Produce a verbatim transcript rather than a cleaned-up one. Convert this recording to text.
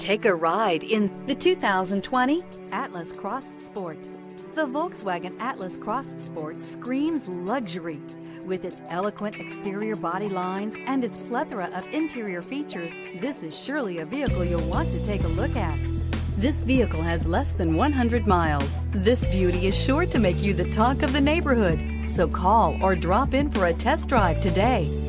Take a ride in the two thousand twenty Atlas Cross Sport. The Volkswagen Atlas Cross Sport screams luxury. With its eloquent exterior body lines and its plethora of interior features, this is surely a vehicle you'll want to take a look at. This vehicle has less than one hundred miles. This beauty is sure to make you the talk of the neighborhood. So call or drop in for a test drive today.